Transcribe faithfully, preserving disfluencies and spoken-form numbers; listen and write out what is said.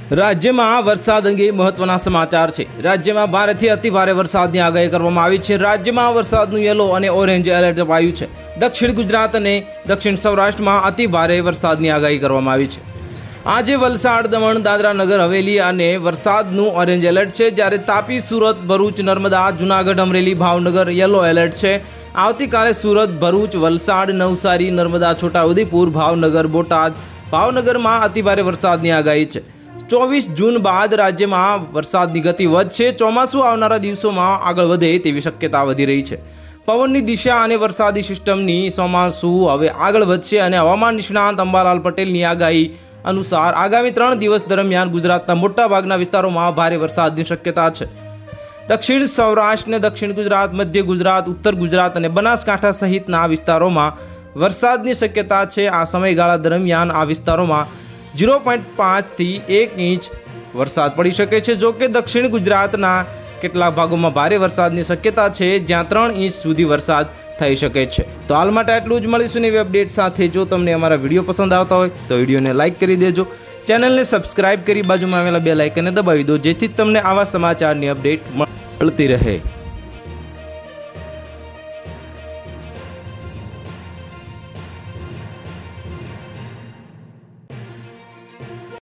राज्य में वरसाद अंगे महत्वना समाचार है। राज्य में भारे थी अति भारे वरसादनी आगाही करवामां आवी छे। राज्य में वरसादनुं येलो और ऑरेंज एलर्ट अपायुं छे। दक्षिण गुजरात और दक्षिण सौराष्ट्र में अति भारे वरसादनी आगाही करवामां आवी छे। आज वलसाड, दमण, दादरा नगर हवेली और वरसादनुं ऑरेंज एलर्ट है, ज्यारे तापी, सूरत, भरूच, नर्मदा, जूनागढ़, अमरेली, भावनगर येलो एलर्ट है। आवतीकाले सूरत, भरूच, वलसाड, नवसारी, नर्मदा, छोटाउदेपुर, भावनगर, बोटाद, भावनगर में अति भारे वरसादनी आगाही है। चौबीस जून बाद राज्य में वरसादनी गति वधशे। चौमासु आवनारा दिवसों में आगळ वधे तेवी शक्यता वधी रही है। पवननी दिशा और वरसादी सिस्टमनी ચોમાસુ हवे आगळ वधशे અને हवामान निष्णात अंबालाल पटेलनी आगाही अनुसार आगामी त्रण दिवस दरमियान गुजरातना मोटा भागना विस्तारोमां भारे वरसादनी शक्यता है। दक्षिण सौराष्ट्र, दक्षिण गुजरात, मध्य गुजरात, उत्तर गुजरात और बनासकांठा सहितना विस्तारोमां वरसादनी शक्यता है। आ समयगाळा दरमियान आ विस्तारोमां जीरो पॉइंट पांच थी एक इंच वरसाद पड़ी शके छे। जो कि दक्षिण गुजरातना केटलाक भागोमां भारे वरसादनी शक्यता है, ज्यां त्रण इंच सुधी वरसाद थई शके छे। तो हाल माटे आटલું જ। મળીશું નવી अपडेट साथे। जो तमने अमारा विडियो पसंद आवता होय तो विडियोने लाइक करी देजो, चेनलने सब्सक्राइब करी बाजुमां आवेला बेल आइकनने दबावी दो, जेथी तमने आवा समाचारनी अपडेट मळती रहे।